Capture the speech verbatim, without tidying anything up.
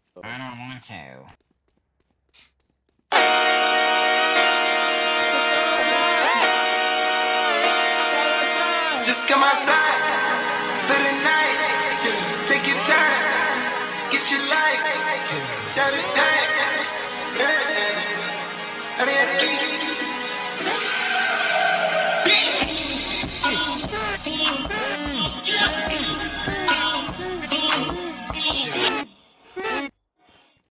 I don't want to. Just come outside for the night. Take your time. Get your life.